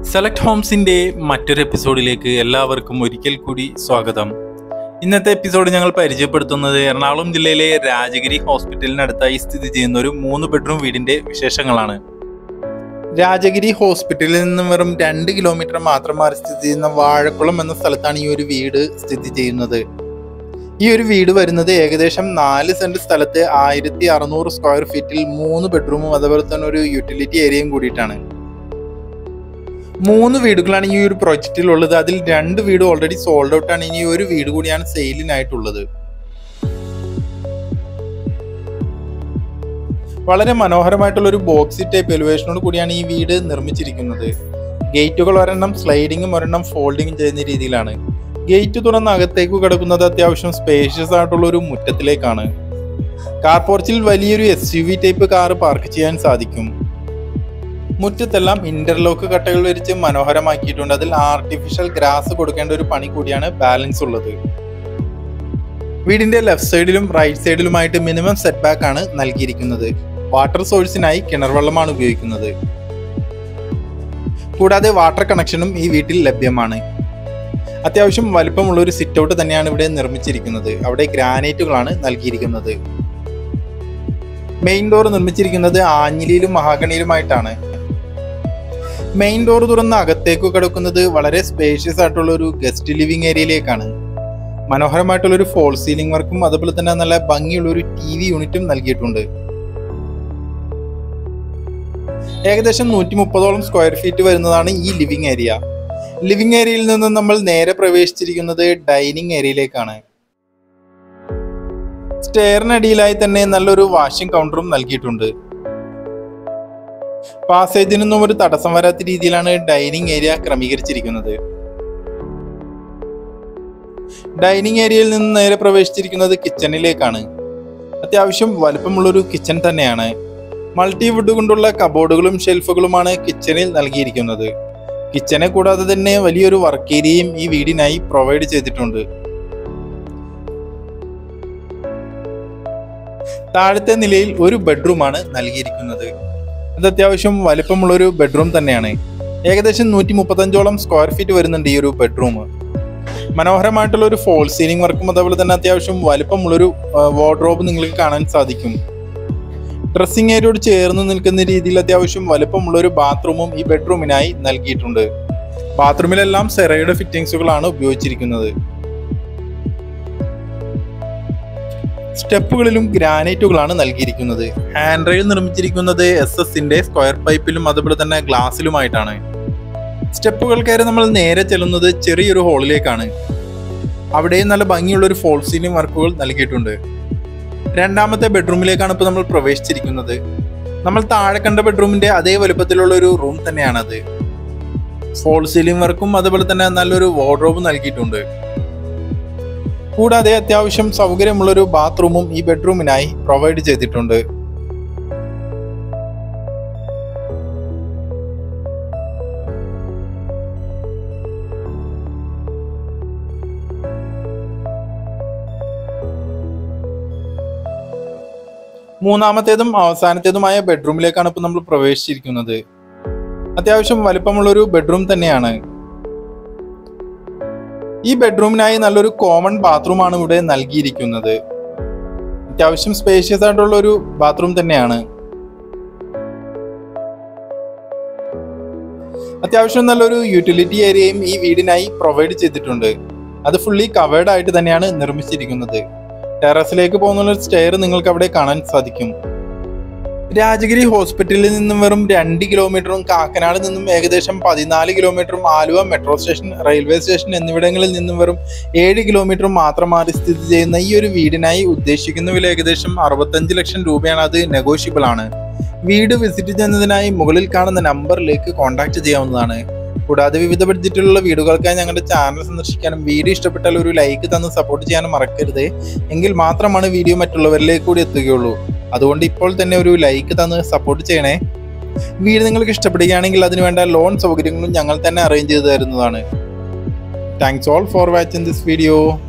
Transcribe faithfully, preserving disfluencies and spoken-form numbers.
Select ഹോംസിൻ്റെ മറ്റൊരു എപ്പിസോഡിലേക്ക് എല്ലാവർക്കും ഒരിക്കൽ കൂടി സ്വാഗതം. ഇന്നത്തെ എപ്പിസോഡ് ഞങ്ങൾ പരിചയപ്പെടുത്തുന്നത് എറണാകുളം ജില്ലയിലെ രാജഗിരി ഹോസ്പിറ്റലിനടുത്തായി സ്ഥിതി ചെയ്യുന്ന ഒരു മൂന്ന് ബെഡ്റൂം വീടിൻ്റെ വിശേഷങ്ങളാണ്. രാജഗിരി ഹോസ്പിറ്റലിൽ നിന്നും വെറും രണ്ട് കിലോമീറ്റർ മാത്രം മാറി സ്ഥിതി ചെയ്യുന്ന വാഴക്കുളം എന്ന സ്ഥലത്താണ് ഈ ഒരു വീട് സ്ഥിതി ചെയ്യുന്നത്. ഈ ഒരു വീട് വരുന്നത് ഏകദേശം നാല് സെന്റ് സ്ഥലത്ത് ആയിരത്തി അറുന്നൂറ് സ്ക്വയർ ഫീറ്റിൽ മൂന്ന് ബെഡ്റൂമും അതുപോലെ തന്നെ ഒരു യൂട്ടിലിറ്റി ഏരിയയും കൂടിയിട്ടാണ്. മൂന്ന് വീടുകളാണ് ഈ ഒരു പ്രൊജക്റ്റിൽ ഉള്ളത്. അതിൽ രണ്ട് വീട് ഓൾറെഡി സോൾഡ് ഔട്ട് ആണ്. ഇനി ഒരു വീട് കൂടിയാണ് സെയിലിനായിട്ടുള്ളത്. വളരെ മനോഹരമായിട്ടുള്ള ഒരു ബോക്സി ടൈപ്പ് എലിവേഷനോട് കൂടിയാണ് ഈ വീട് നിർമ്മിച്ചിരിക്കുന്നത്. ഗേറ്റുകൾ ഒരെണ്ണം സ്ലൈഡിങ്ങും ഒരെണ്ണം ഫോൾഡിങ്ങും ചെയ്യുന്ന രീതിയിലാണ്. ഗേറ്റ് തുറന്ന് അകത്തേക്ക് കിടക്കുന്നത് അത്യാവശ്യം സ്പേഷ്യസ് ആയിട്ടുള്ള ഒരു മുറ്റത്തിലേക്കാണ്. കാർ പോർച്ചിൽ വലിയൊരു S U V type car park ചെയ്യാൻ സാധിക്കും. മുറ്റത്തെല്ലാം ഇന്റർലോക്ക് കട്ടകൾ വരിച്ച് മനോഹരമാക്കിയിട്ടുണ്ട്. അതിൽ ആർട്ടിഫിഷ്യൽ ഗ്രാസ് കൊടുക്കേണ്ട ഒരു പണി കൂടിയാണ് ബാലൻസ് ഉള്ളത്. വീടിന്റെ ലെഫ്റ്റ് സൈഡിലും റൈറ്റ് സൈഡിലുമായിട്ട് മിനിമം സെറ്റ് ബാക്ക് ആണ് നൽകിയിരിക്കുന്നത്. വാട്ടർ സോഴ്സിനായി കിണർ വെള്ളമാണ് ഉപയോഗിക്കുന്നത്. കൂടാതെ വാട്ടർ കണക്ഷനും ഈ വീട്ടിൽ ലഭ്യമാണ്. അത്യാവശ്യം വലിപ്പമുള്ള ഒരു സിറ്റ് ഔട്ട് തന്നെയാണ് ഇവിടെ നിർമ്മിച്ചിരിക്കുന്നത്. അവിടെ ഗ്രാനൈറ്റുകളാണ് നൽകിയിരിക്കുന്നത്. മെയിൻ ഡോർ നിർമ്മിച്ചിരിക്കുന്നത് ആഞ്ഞിലിയിലും മഹാഗണിയിലുമായിട്ടാണ്. മെയിൻ ഡോർ തുറന്ന് അകത്തേക്ക് കിടക്കുന്നത് വളരെ സ്പേഷ്യസ് ആയിട്ടുള്ള ഒരു ഗസ്റ്റ് ലിവിംഗ് ഏരിയയിലേക്കാണ്. മനോഹരമായിട്ടുള്ള ഒരു ഫോൾ സീലിംഗ് വർക്കും അതുപോലെ തന്നെ നല്ല ഭംഗിയുള്ള ഒരു ടി വി യൂണിറ്റും നൽകിയിട്ടുണ്ട്. ഏകദേശം നൂറ്റി മുപ്പതോളം സ്ക്വയർ ഫീറ്റ് വരുന്നതാണ് ഈ ലിവിംഗ് ഏരിയ. ലിവിംഗ് ഏരിയയിൽ നിന്ന് നമ്മൾ നേരെ പ്രവേശിച്ചിരിക്കുന്നത് ഡൈനിങ് ഏരിയയിലേക്കാണ്. സ്റ്റെയറിനടിയിലായി തന്നെ നല്ലൊരു വാഷിംഗ് കൗണ്ടറും നൽകിയിട്ടുണ്ട്. പാസേജിനൊന്നും ഒരു തടസ്സം വരാത്ത രീതിയിലാണ് ഡൈനിങ് ഏരിയ ക്രമീകരിച്ചിരിക്കുന്നത്. ഡൈനിങ് ഏരിയയിൽ നിന്ന് നേരെ പ്രവേശിച്ചിരിക്കുന്നത് കിച്ചണിലേക്കാണ്. അത്യാവശ്യം വലുപ്പമുള്ളൊരു കിച്ചൺ തന്നെയാണ്. മൾട്ടിവുഡ് കൊണ്ടുള്ള കബോർഡുകളും ഷെൽഫുകളുമാണ് കിച്ചണിൽ നൽകിയിരിക്കുന്നത്. കിച്ചനെ കൂടാതെ തന്നെ വലിയൊരു വർക്ക് ഏരിയയും ഈ വീടിനായി പ്രൊവൈഡ് ചെയ്തിട്ടുണ്ട്. താഴത്തെ നിലയിൽ ഒരു ബെഡ്റൂമാണ് നൽകിയിരിക്കുന്നത്. അത് അത്യാവശ്യം വലിപ്പമുള്ളൊരു ബെഡ്റൂം തന്നെയാണ്. ഏകദേശം നൂറ്റി മുപ്പത്തഞ്ചോളം സ്ക്വയർ ഫീറ്റ് വരുന്നുണ്ട് ഈ ഒരു ബെഡ്റൂം. മനോഹരമായിട്ടുള്ള ഒരു ഫോൾ സീലിംഗ് വർക്കും അതുപോലെ തന്നെ അത്യാവശ്യം വലിപ്പമുള്ളൊരു വാർഡ്രോബ് നിങ്ങൾക്ക് കാണാൻ സാധിക്കും. ഡ്രസ്സിംഗ് ഏരിയയോട് ചേർന്ന് നിൽക്കുന്ന രീതിയിൽ അത്യാവശ്യം വലിപ്പമുള്ളൊരു ബാത്റൂമും ഈ ബെഡ്റൂമിനായി നൽകിയിട്ടുണ്ട്. ബാത്റൂമിലെല്ലാം സെറയുടെ ഫിറ്റിംഗ്സുകളാണ് ഉപയോഗിച്ചിരിക്കുന്നത്. സ്റ്റെപ്പുകളിലും ഗ്രാനൈറ്റുകളാണ് നൽകിയിരിക്കുന്നത്. ഹാൻഡ് റെയിൽ നിർമ്മിച്ചിരിക്കുന്നത് എസ് എസിന്റെ സ്ക്വയർ പൈപ്പിലും അതുപോലെ തന്നെ ഗ്ലാസ്സിലുമായിട്ടാണ്. സ്റ്റെപ്പുകൾ കയറി നമ്മൾ നേരെ ചെല്ലുന്നത് ചെറിയൊരു ഹോളിലേക്കാണ്. അവിടെയും നല്ല ഭംഗിയുള്ള ഒരു ഫോൾ സീലിംഗ് വർക്കുകൾ നൽകിയിട്ടുണ്ട്. രണ്ടാമത്തെ ബെഡ്റൂമിലേക്കാണ് ഇപ്പോൾ നമ്മൾ പ്രവേശിച്ചിരിക്കുന്നത്. നമ്മൾ താഴെ കണ്ട ബെഡ്റൂമിന്റെ അതേ വലുപ്പത്തിലുള്ള ഒരു റൂം തന്നെയാണത്. ഫോൾ സീലിംഗ് വർക്കും അതുപോലെ തന്നെ നല്ലൊരു വാർഡ്രോബും നൽകിയിട്ടുണ്ട്. കൂടാതെ അത്യാവശ്യം സൗകര്യമുള്ളൊരു ബാത്റൂമും ഈ ബെഡ്റൂമിനായി പ്രൊവൈഡ് ചെയ്തിട്ടുണ്ട്. മൂന്നാമത്തേതും അവസാനത്തേതുമായ ബെഡ്റൂമിലേക്കാണ് ഇപ്പോൾ നമ്മൾ പ്രവേശിച്ചിരിക്കുന്നത്. അത്യാവശ്യം വലിപ്പമുള്ളൊരു ബെഡ്റൂം തന്നെയാണ്. ഈ ബെഡ്റൂമിനായി നല്ലൊരു കോമൺ ബാത്റൂമാണ് ഇവിടെ നൽകിയിരിക്കുന്നത്. അത്യാവശ്യം സ്പേഷ്യസ് ആയിട്ടുള്ള ഒരു ബാത്റൂം തന്നെയാണ്. അത്യാവശ്യം നല്ലൊരു യൂട്ടിലിറ്റി ഏരിയയും ഈ വീടിനായി പ്രൊവൈഡ് ചെയ്തിട്ടുണ്ട്. അത് ഫുള്ളി കവേർഡ് ആയിട്ട് തന്നെയാണ് നിർമ്മിച്ചിരിക്കുന്നത്. ടെറസിലേക്ക് പോകുന്ന ഒരു സ്റ്റെയർ നിങ്ങൾക്ക് അവിടെ കാണാൻ സാധിക്കും. രാജഗിരി ഹോസ്പിറ്റലിൽ നിന്നും വെറും രണ്ട് കിലോമീറ്ററും കാക്കനാട് നിന്നും ഏകദേശം പതിനാല് കിലോമീറ്ററും Aluva metro station, railway station എന്നിവിടങ്ങളിൽ നിന്നും വെറും ഏഴ് കിലോമീറ്റർ മാത്രം മാറി സ്ഥിതി ചെയ്യുന്ന ഈ ഒരു വീടിനായി ഉദ്ദേശിക്കുന്ന വില ഏകദേശം അറുപത്തഞ്ച് ലക്ഷം രൂപയാണ്. അത് നെഗോഷ്യബിൾ ആണ്. വീട് വിസിറ്റ് ചെയ്യുന്നതിനായി മുകളിൽ കാണുന്ന നമ്പറിലേക്ക് കോൺടാക്ട് ചെയ്യാവുന്നതാണ്. കൂടാതെ വിവിധ ബഡ്ജറ്റിലുള്ള വീടുകൾക്കായി ഞങ്ങളുടെ ചാനൽ സന്ദർശിക്കാനും വീഡിയോ ഇഷ്ടപ്പെട്ടാൽ ഒരു ലൈക്ക് തന്ന് സപ്പോർട്ട് ചെയ്യാനും മറക്കരുത്. എങ്കിൽ മാത്രമാണ് വീഡിയോ മറ്റുള്ളവരിലേക്ക് കൂടി എത്തുകയുള്ളൂ. അതുകൊണ്ട് ഇപ്പോൾ തന്നെ ഒരു ലൈക്ക് തന്ന് സപ്പോർട്ട് ചെയ്യണേ. വീഡിയോ നിങ്ങൾക്ക് ഇഷ്ടപ്പെടുകയാണെങ്കിൽ അതിനുവേണ്ട ലോൺ സൗകര്യങ്ങളും ഞങ്ങൾ തന്നെ അറേഞ്ച് ചെയ്ത് തരുന്നതാണ്. Thanks all for watching this video.